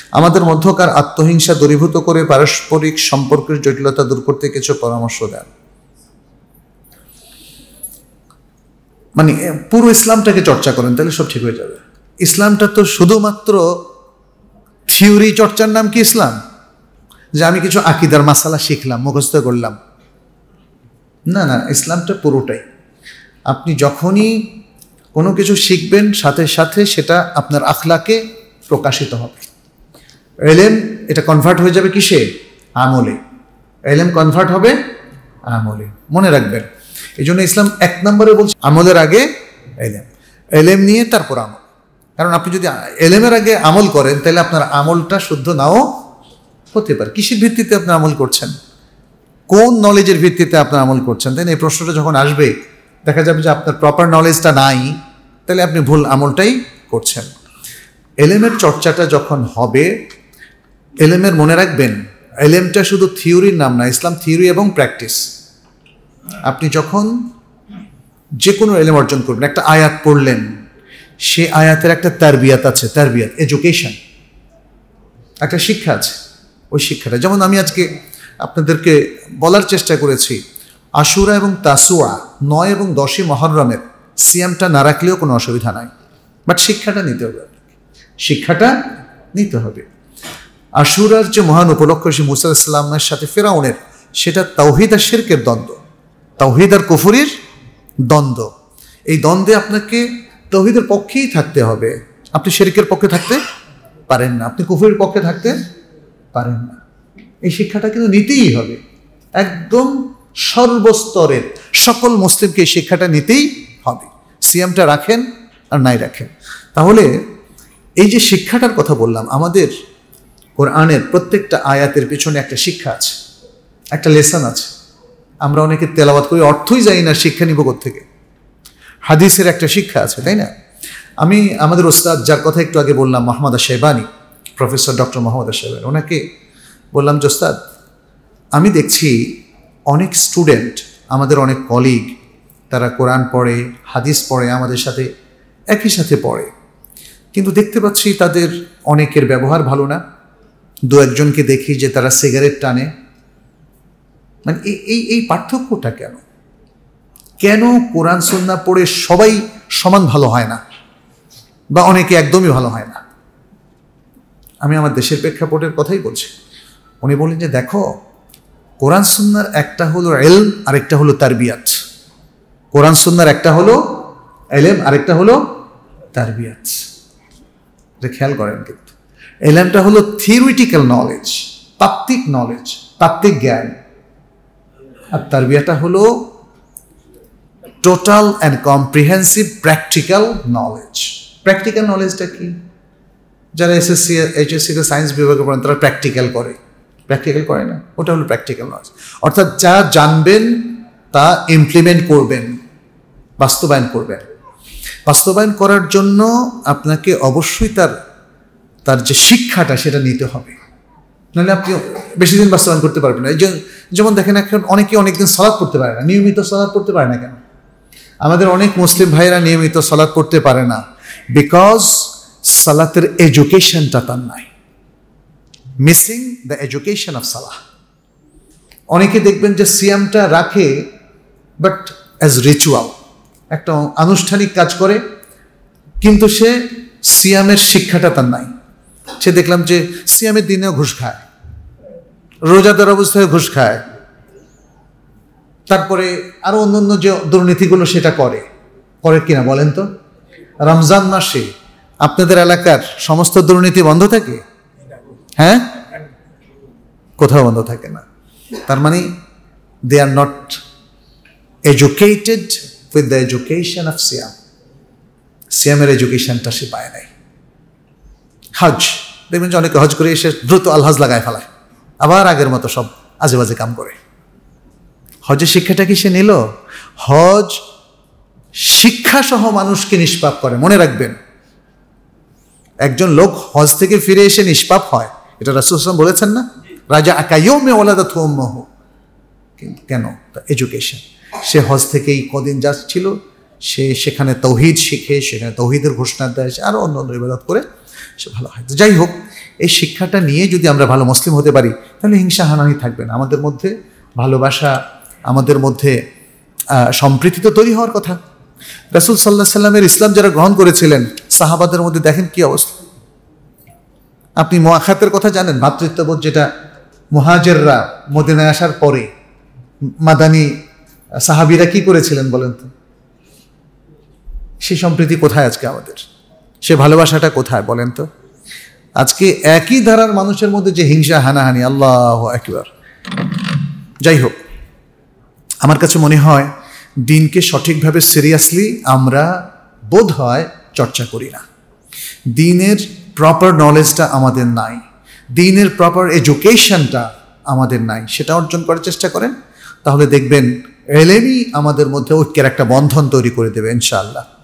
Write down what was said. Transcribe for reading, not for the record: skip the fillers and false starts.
আমাদের মধ্যকার আত্মহিংসা দূরীভূত করে পারস্পরিক সম্পর্কের জটিলতা দূর করতে কিছু পরামর্শ দেন। মানে পুরো ইসলামটাকে চর্চা করেন, তাহলে সব ঠিক হয়ে যাবে। ইসলামটা তো শুধুমাত্র থিওরি চর্চার নাম কি ইসলাম? যে আমি কিছু আকীদার মাসালা শিখলাম, মুখস্থ করলাম, না না, ইসলামটা পুরোটাই। আপনি যখনই কোনো কিছু শিখবেন, সাথে সাথে সেটা আপনার আখলাকে প্রকাশিত হবে। এলেম এটা কনভার্ট হয়ে যাবে কিসে? আমলে। এলেম কনভার্ট হবে আমলে, মনে রাখবেন। এই জন্য ইসলাম 1 নম্বরে বলছে আমলের আগে এলেম, এলেম নিয়ে তারপর আমল। কারণ আপনি যদি এলেমের আগে আমল করেন, তাহলে আপনার আমলটা শুদ্ধ নাও হতে পারে। কিসের ভিত্তিতে আপনি আমল করছেন, কোন নলেজের ভিত্তিতে আপনি আমল করছেন, তাই না? এই প্রশ্নটা যখন আসবে, দেখা যাবে যে আপনার প্রপার নলেজটা নাই, তাহলে আপনি ভুল আমলটাই করছেন। এলেমের চর্চাটা যখন হবে, এলেমের মনে রাখবেন, এলেমটা শুধু থিওরির নাম না, ইসলাম থিওরি এবং প্র্যাকটিস। আপনি যখন যে কোনো এলেম অর্জন করবেন, একটা আয়াত পড়লেন, সে আয়াতের একটা তারবিয়াত আছে, তারবিয়াত এডুকেশন, একটা শিক্ষা আছে। ওই শিক্ষাটা, যেমন আমি আজকে আপনাদেরকে বলার চেষ্টা করেছি, আশুরা এবং তাসুয়া 9 এবং 10 মুহররমের সিয়ামটা না রাখলেও কোনো অসুবিধা নাই, বাট শিক্ষাটা নিতে হবে, শিক্ষাটা নিতে হবে। আশুরার যে মহান উপলক্ষ, সে মুসা আলাইহিস সালামের সাথে ফেরাউনের, সেটা তাওহীদ আর শিরকের দ্বন্দ্ব, তাওহীদ আর কুফরির দ্বন্দ্ব। এই দ্বন্দ্বে আপনাকে তাওহীদের পক্ষেই থাকতে হবে, আপনি শিরকের পক্ষে থাকতে পারেন না, আপনি কুফরির পক্ষে থাকতে পারেন না। এই শিক্ষাটা কিন্তু নিতেই হবে, একদম সর্বস্তরের সকল মুসলিমকে এই শিক্ষাটা নিতেই হবে, সিয়ামটা রাখেন আর নাই রাখেন। তাহলে এই যে শিক্ষাটার কথা বললাম, আমাদের কোরআনের প্রত্যেকটা আয়াতের পিছনে একটা শিক্ষা আছে, একটা লেসন আছে। আমরা অনেকে তেলাওয়াত করি, অর্থই জানি না, শিক্ষা নিব কোত্থেকে? হাদিসের একটা শিক্ষা আছে, তাই না? আমি আমাদের ওস্তাদ, যার কথা একটু আগে বললাম, মোহাম্মদ শেবানী, প্রফেসর ডক্টর মোহাম্মদ শেবানী, ওনাকে বললাম যে ওস্তাদ, আমি দেখছি অনেক স্টুডেন্ট, আমাদের অনেক কলিগ, তারা কোরআন পড়ে, হাদিস পড়ে, আমাদের সাথে একই সাথে পড়ে, কিন্তু দেখতে পাচ্ছি তাদের অনেকের ব্যবহার ভালো না। 2-1জনকে দেখি যে তারা সিগারেট টানে। মানে এই পার্থক্যটা কেন? কেন কোরআন সুন্নাহ পড়ে সবাই সমান ভালো হয় না, বা অনেকে একদমই ভালো হয় না? আমি আমার দেশের প্রেক্ষাপটের কথাই বলছি। উনি বলেন যে দেখো, কোরআন সুন্নাহর একটা হলো ইলম, আরেকটা হলো তারবিয়াত। কোরআন সুন্নাহর একটা হলো ইলম, আরেকটা হলো তারবিয়াত। এটা খেয়াল করেন। কিন্তু ইলমটা হলো থিওরিটিক্যাল নলেজ, তাত্ত্বিক নলেজ, তাত্ত্বিক জ্ঞান, আর তারবিয়াটা হলো total and comprehensive practical knowledge. Practical নলেজটা কি? যারা এসএসসি এইচএসসিতে সায়েন্স বিভাগে পড়েন, তারা প্র্যাকটিক্যাল করে, প্র্যাকটিক্যাল করে না, ওটা হলো প্র্যাকটিক্যাল নলেজ। অর্থাৎ যা জানবেন তা ইমপ্লিমেন্ট করবেন, বাস্তবায়ন করবেন। বাস্তবায়ন করার জন্য আপনাকে অবশ্যই তার যে শিক্ষাটা, সেটা নিতে হবে, নাহলে আপনি বেশি দিন বাস্তবায়ন করতে পারবেন না। যেমন দেখেন, এখন অনেকে অনেকদিন সালাত পড়তে পারে না, নিয়মিত সালাত পড়তে পারে না। কেন? আমাদের অনেক মুসলিম ভাইরা নিয়মিত সালাত পড়তে পারে না, বিকজ সালাতের এডুকেশনটা তার নাই, missing the education of salah. অনেকে দেখবেন যে সিয়ামটা রাখে, বাট অ্যাজ রিচুয়াল, একটা আনুষ্ঠানিক কাজ করে, কিন্তু সে সিয়ামের শিক্ষাটা তার নাই। সে দেখলাম যে সিয়ামের দিনেও ঘুষ খায়, রোজাদার অবস্থায় ঘুষ খায়, তারপরে আরো অন্যান্য যে দুর্নীতিগুলো সেটা করে কিনা বলেন তো? রমজান মাসে আপনাদের এলাকার সমস্ত দুর্নীতি বন্ধ থাকে? হ্যাঁ, কোথাও বন্ধ থাকে না। তার মানে they are not educated with the education of siyam. সিয়ামের এডুকেশনটা সে পায় নাই। হজ, দেখবেন যে অনেকে হজ করে এসে দ্রুত আলহাজ লাগায় ফেলায়, আবার আগের মতো সব আজে বাজে কাম করে। হজের শিক্ষাটা কি সে নিল? হজ শিক্ষা সহ মানুষকে নিষ্পাপ করে। মনে রাখবেন, একজন লোক হজ থেকে ফিরে এসে নিষ্পাপ হয়, এটা রাসূল সাল্লাল্লাহু আলাইহি ওয়াসাল্লাম বলেছেন না? রাজা আকাইয়ুমে ওয়ালাদাতহু উম্মুহু। কেন? এডুকেশন। সে হজ থেকেই কদিন যাচ্ছিল, সে সেখানে তৌহিদ শিখে, সেখানে তৌহিদের ঘোষণা দেয়, সে আরও অন্য অন্য ইবাদত করে সে ভালো হয়। যাই হোক, এই শিক্ষাটা নিয়ে যদি আমরা ভালো মুসলিম হতে পারি তাহলে হিংসা হানাহানি থাকবে না, আমাদের মধ্যে ভালোবাসা, আমাদের মধ্যে সম্প্রীতি তো তৈরি হওয়ার কথা। রাসূল সাল্লাল্লাহু আলাইহি সাল্লামের ইসলাম যারা গ্রহণ করেছিলেন সাহাবাদের মধ্যে দেখেন কি অবস্থা। আপনি মুআখাতের কথা জানেন, ভ্রাতৃত্ববোধ, যেটা মুহাজিররা মদিনায় আসার পরে মাদানী সাহাবীরা কি করেছিলেন বলেন তো? সেই সম্প্রীতি কোথায় আজকে আমাদের? সে ভালোবাসাটা কোথায় বলেন তো? আজকে একই ধারার মানুষের মধ্যে যে হিংসা হানাহানি, আল্লাহু আকবার। যাই হোক, আমার কাছে মনে হয় দিনকে সঠিকভাবে সিরিয়াসলি আমরা বোধ হয় চর্চা করি না। দিনের প্রপার নলেজটা আমাদের নাই, দিনের প্রপার এডুকেশনটা আমাদের নাই। সেটা অর্জন করার চেষ্টা করেন, তাহলে দেখবেন এলেমই আমাদের মধ্যে ঐক্যের একটা বন্ধন তৈরি করে দেবে ইনশাআল্লাহ।